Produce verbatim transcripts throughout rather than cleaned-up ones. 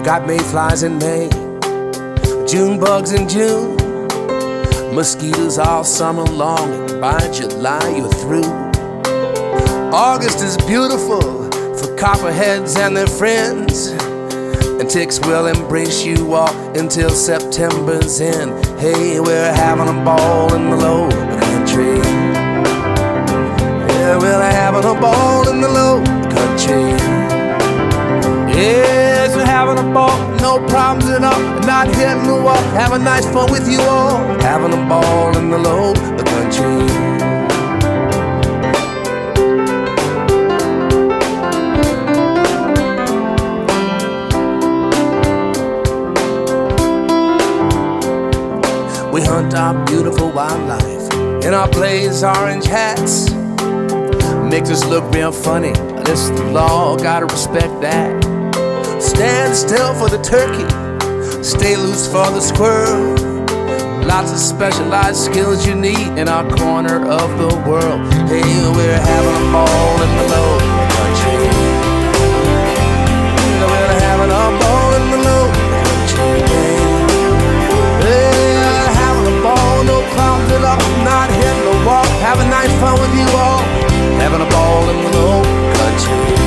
got mayflies in May, June bugs in June, mosquitoes all summer long, and by July you're through. August is beautiful for copperheads and their friends, and ticks will embrace you all until September's end. Hey, we're having a ball in the low country. Yeah, we're having a ball in the low country. Yes, we're having a ball, no problems at all, not hitting the wall, having nice fun with you all, having a ball in the low country. We hunt our beautiful wildlife in our blaze orange hats. Makes us look real funny, this the law, gotta respect that. Stand still for the turkey, stay loose for the squirrel. Lots of specialized skills you need in our corner of the world. Hey, we're having a ball in the low country. We're having a ball in the low country. We're having a ball, no problems at all, not hitting the wall, having nice fun with you all, having a ball in the low country.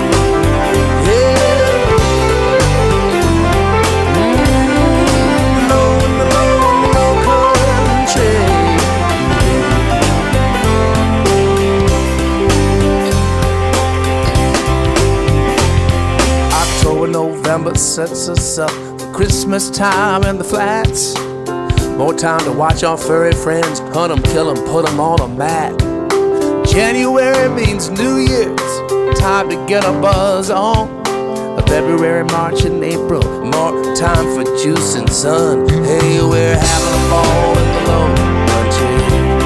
November sets us up for Christmas time in the flats. More time to watch our furry friends, hunt them, kill them, put them on a mat. January means New Year's, time to get a buzz on. February, March, and April, more time for juice and sun. Hey, we're having a ball in the low country.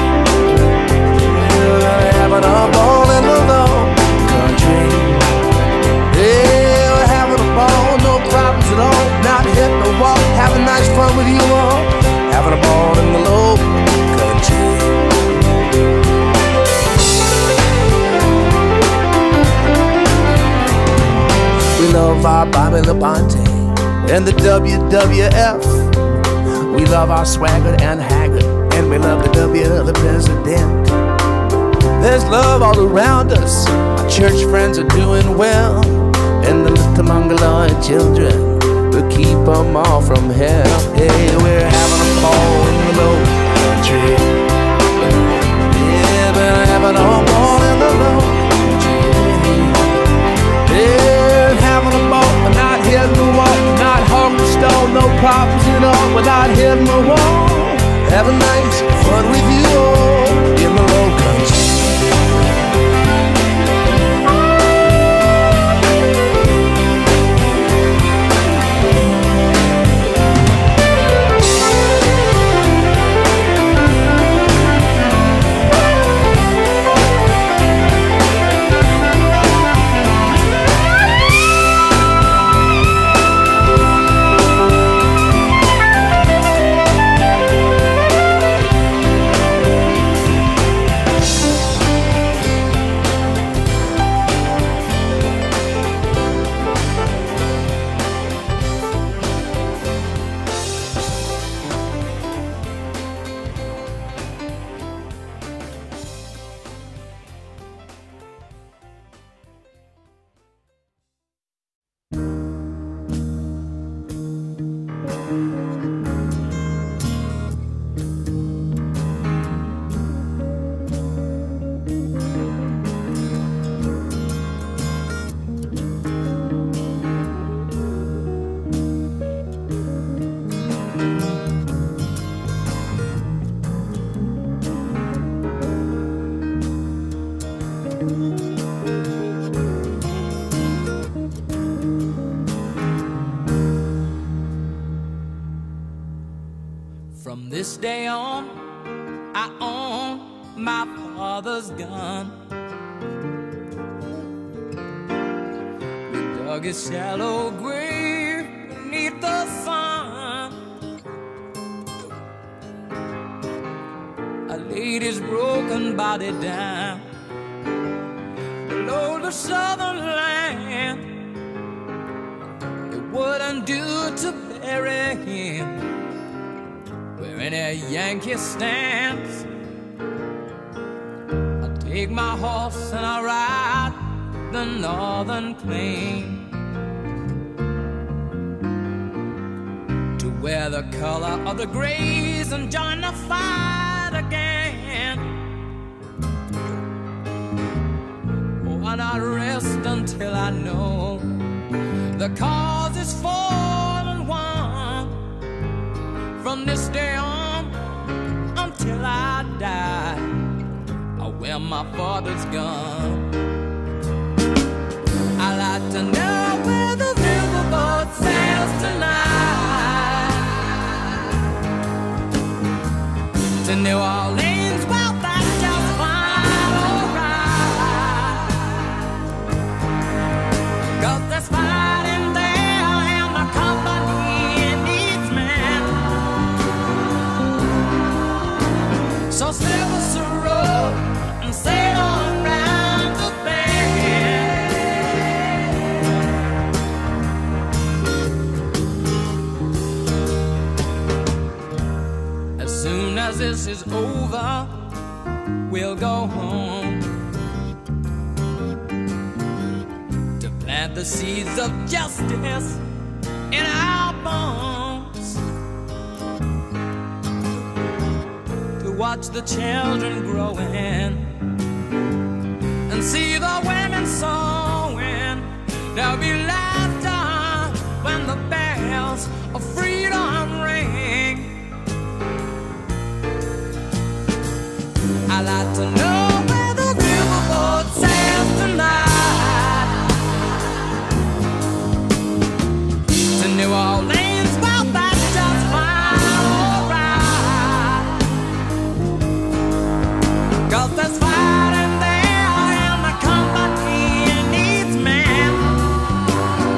We're having a ball in the low country. Yeah, we're having a ball, no problems at all, not hitting the wall, having nice fun with you all, having a ball in the low country. We love our Bobby Labonte and the W W F. We love our swagger and haggard, and we love the W, the president. There's love all around us, our church friends are doing well, and the little mongoloid children will keep them all from hell. Hey, we're having a ball in the low country. Yeah, we're having a ball in the low country. Yeah, having a ball, not hitting the wall, not hogging the stone, no problems at all, we're not hitting the wall, having nice fun with you all in the low country. From this day on, I own my father's gun. We dug a shallow grave beneath the sun. I laid his broken body down below the southern land. It wouldn't do to bury him where any Yankee stands. I take my horse and I ride the northern plain to where the color of the grays and join the fight again. Oh, and I rest until I know the cause is fought and won. From this day on until I die, or when my father's gone, I like to know where the riverboat sails tonight to New Orleans. Well, that's just fine, alright, 'cause there's fighting there and the company needs men. So sail us a road and sail on round the bend. As soon as this is over, we'll go home to plant the seeds of justice in our bones, to watch the children growing and see the women sewing. There'll be laughter when the bells of freedom ring. I like to know where the riverboat sails tonight to New Orleans. Well, that's just fine, alright, 'cause there's fighting there and the company needs men.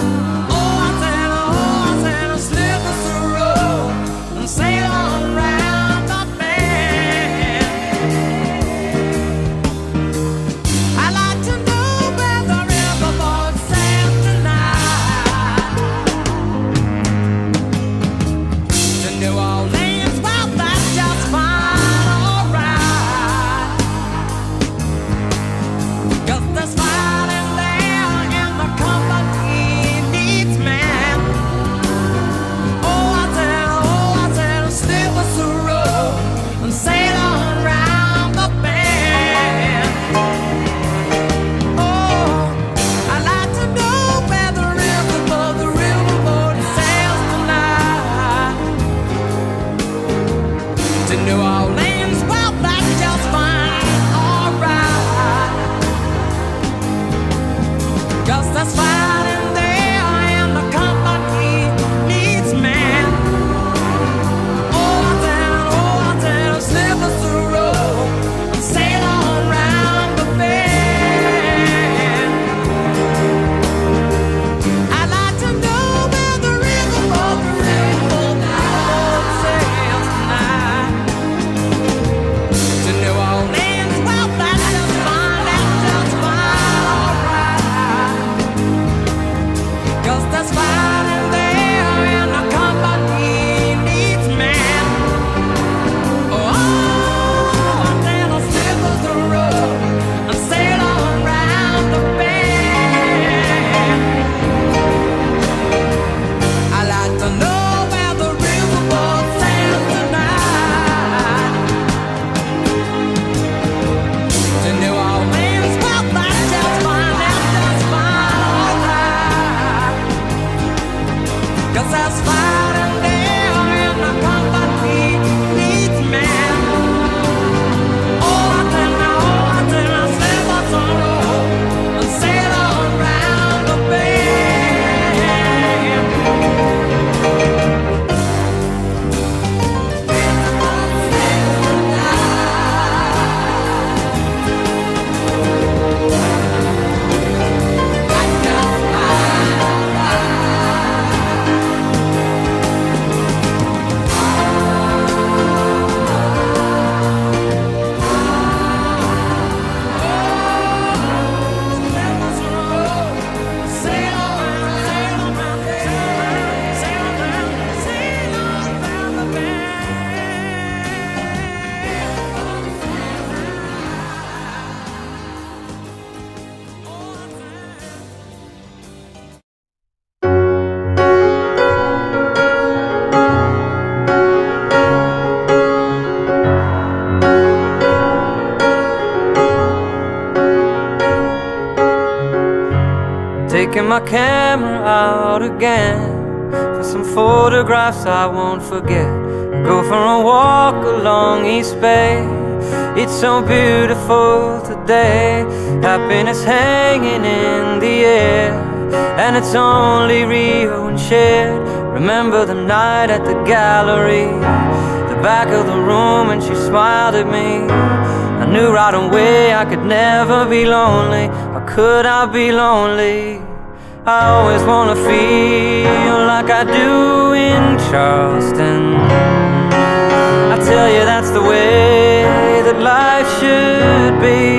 taking my camera out again for some photographs I won't forget. I go for a walk along East Bay. It's so beautiful today. Happiness hanging in the air, and it's only real when shared. Remember the night at the gallery, the back of the room, and she smiled at me. I knew right away I could never be lonely. How could I be lonely? I always wanna feel like I do in Charleston. I tell you that's the way that life should be.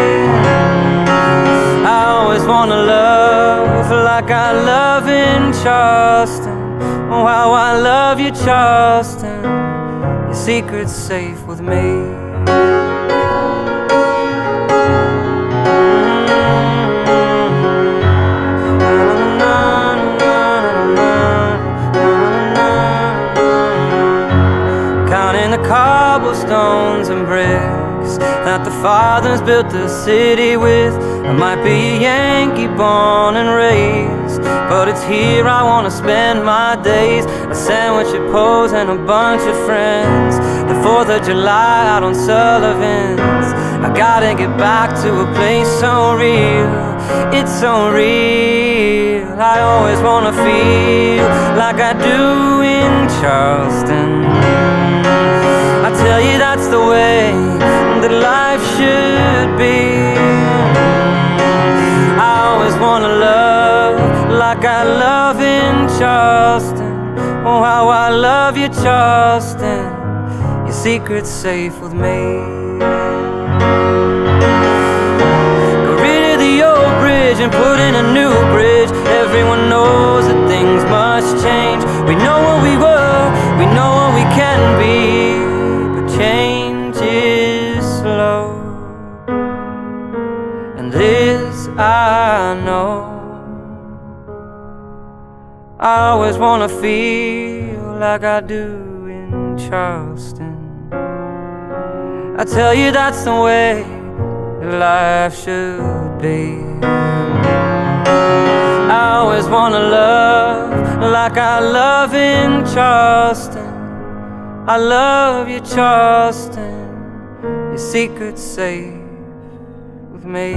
I always wanna love like I love in Charleston. Oh, how I love you, Charleston. Your secret's safe with me. Cobblestones and bricks that the fathers built the city with. I might be a Yankee born and raised, but it's here I wanna spend my days. A sandwich at Poe's and a bunch of friends. The fourth of July out on Sullivan's. I gotta get back to a place so real. It's so real. I always wanna feel like I do in Charleston. I tell you that's the way that life should be. I always wanna love like I love in Charleston. Oh, how I love you, Charleston. Your secret's safe with me. Got rid of the old bridge and put in a new bridge. Everyone knows that things must change. We know what we were, we know what we can be. Change is slow, and this I know. I always wanna feel like I do in Charleston. I tell you that's the way life should be. I always wanna love like I love in Charleston. I love you, Charleston. Your secret's safe with me.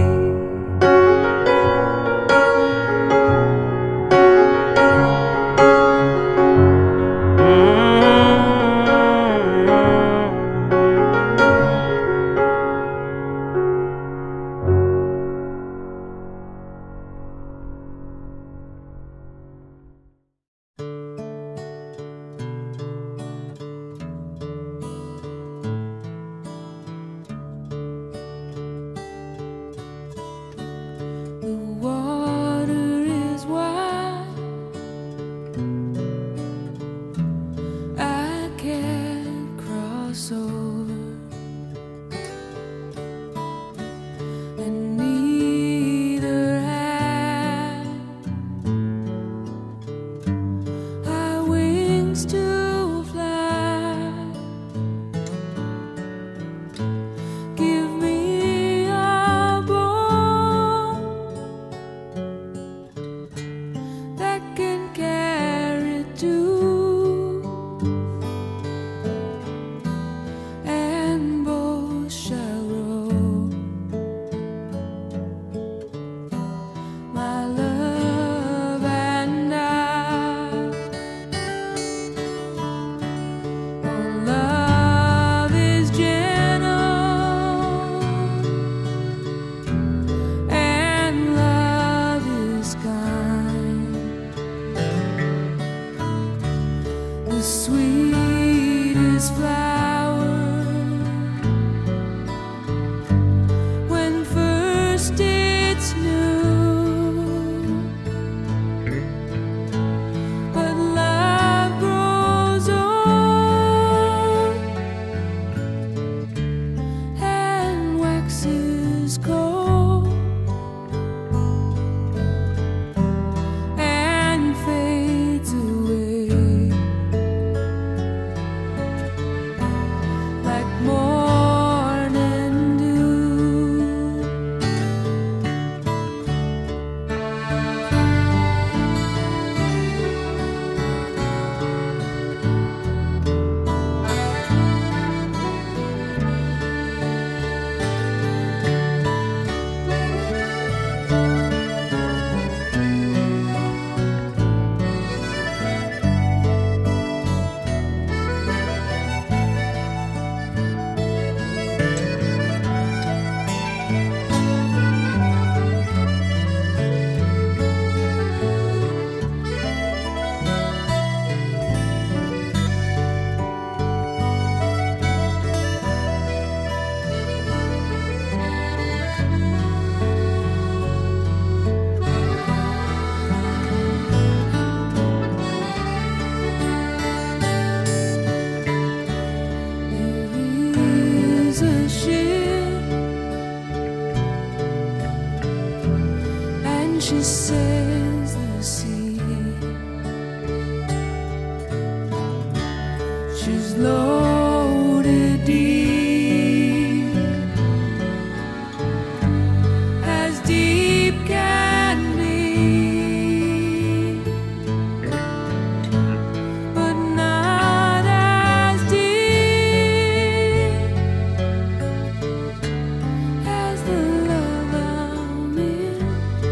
she's loaded deep, as deep can be, but not as deep as the love I'm in.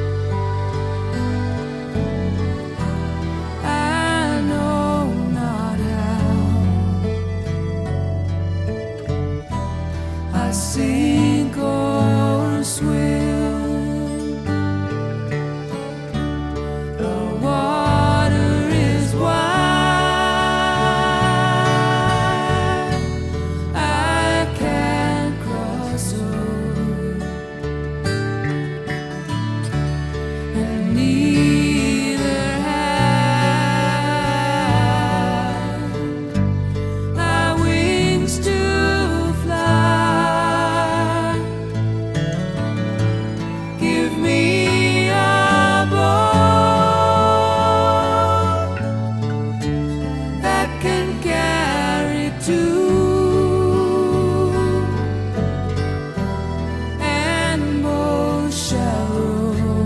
I know not how I sink or swim. The water is wide, I can't cross over, and neither have I wings to fly. Give me a boat that can carry two, and more shallow.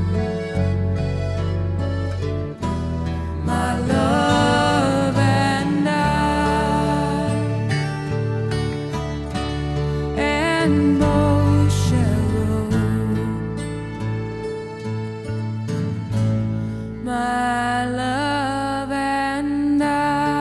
My love and I, and more shallow. My love and I.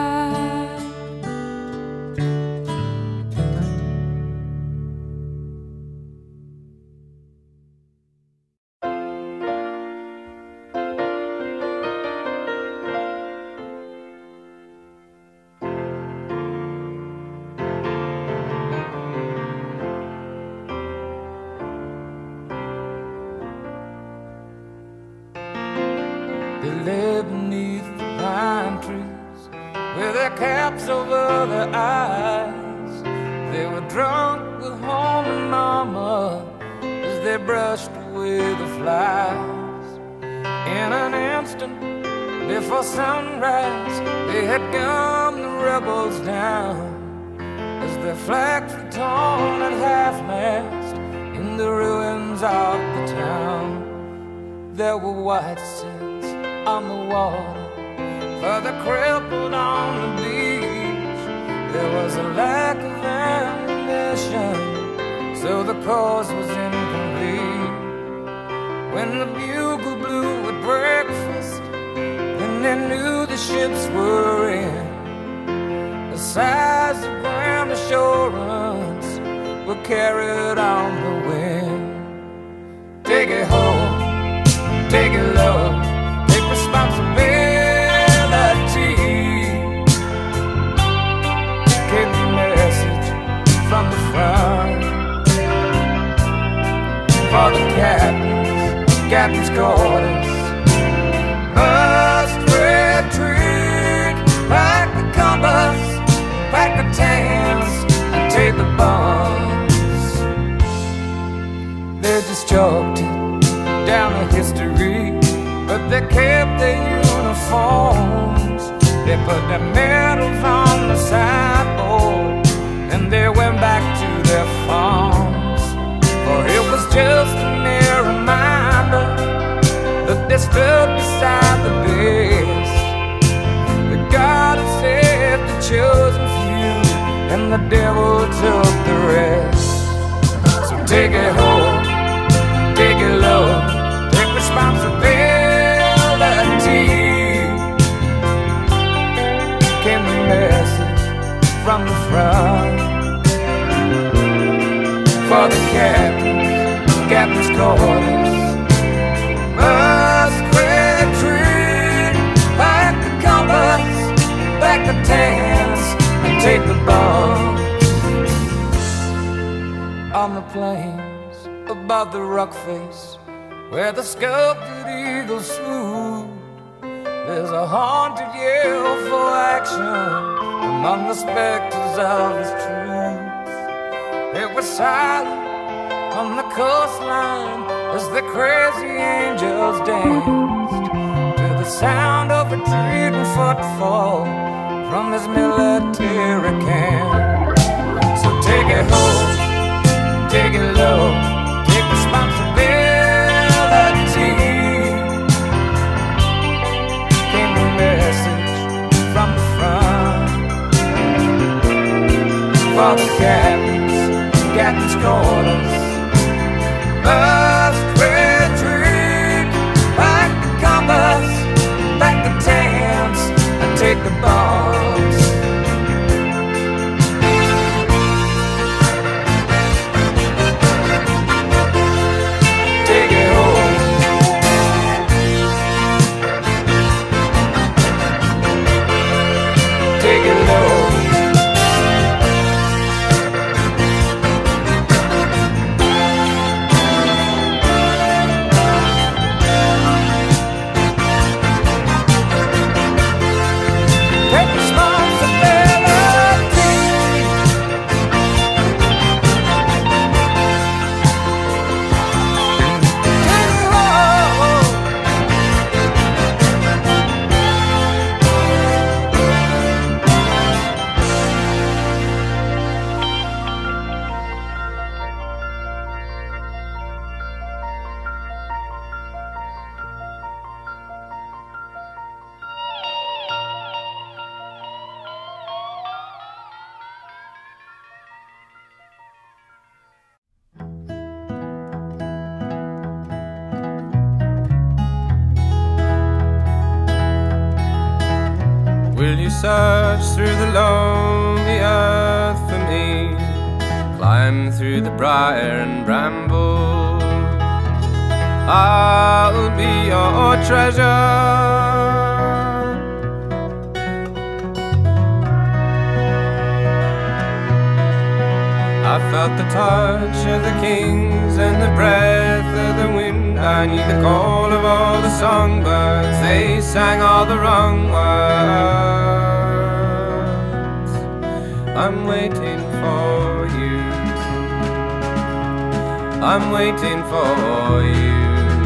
They lay beneath the pine trees with their caps over their eyes. They were drunk with home and mama as they brushed away the flies. In an instant before sunrise, they had gunned the rebels down as their flags were torn at half-mast in the ruins of the town. There were white sands on the water for the crippled on the beach. There was a lack of ammunition, so the cause was incomplete. When the bugle blew at breakfast, then they knew the ships were in. The size of grand assurance were carried on the wind. Take it home, take it low, take responsibility. Get the message from the front. For the captains, captain's quarters must retreat. Pack the compass, pack the tents, and take the bombs. They just chalked it down the history, but they kept their uniforms. They put their medals on the sideboard, and they went back to their farms. For it was just a mere reminder that they stood beside the best. That God had saved the chosen few, and the devil took the rest. So take it home, take it low, take responsibility. Came the message from the front. For the captains, captain's quarters must retreat. Pack the compass, pack the tents, and take the bombs. On the plains above the rock face, where the sculpted eagles swooped, there's a haunted yell for action among the specters of his troops. It was silent on the coastline as the crazy angels danced to the sound of retreating footfall from this military camp. So take it home, take it low, take responsibility. Came a message from the front for the captains, captain's quarters. Us retreat, back the compass, back the tents, and take the bombs. Take it home. Take it low. Will you search through the lonely earth for me? Climb through the briar and bramble. I'll be your treasure. I felt the touch of the kings and the breath of the wind. I knew the call of all the songbirds. They sang all the wrong words. I'm waiting for you. I'm waiting for you.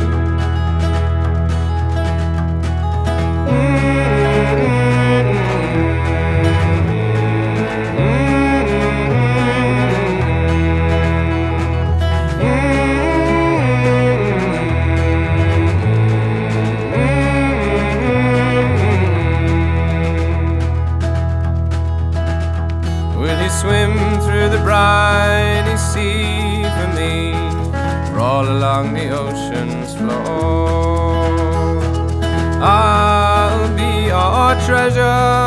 Swim through the briny sea for me, crawl along the ocean's floor. I'll be your treasure.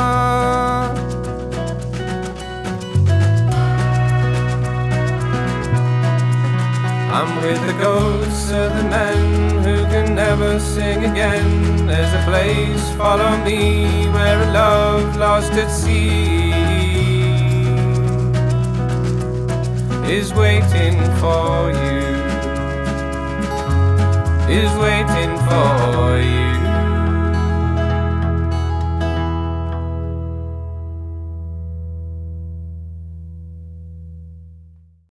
I'm with the ghosts of the men who can never sing again. There's a place, follow me, where a love lost at sea is waiting for you, is waiting for you.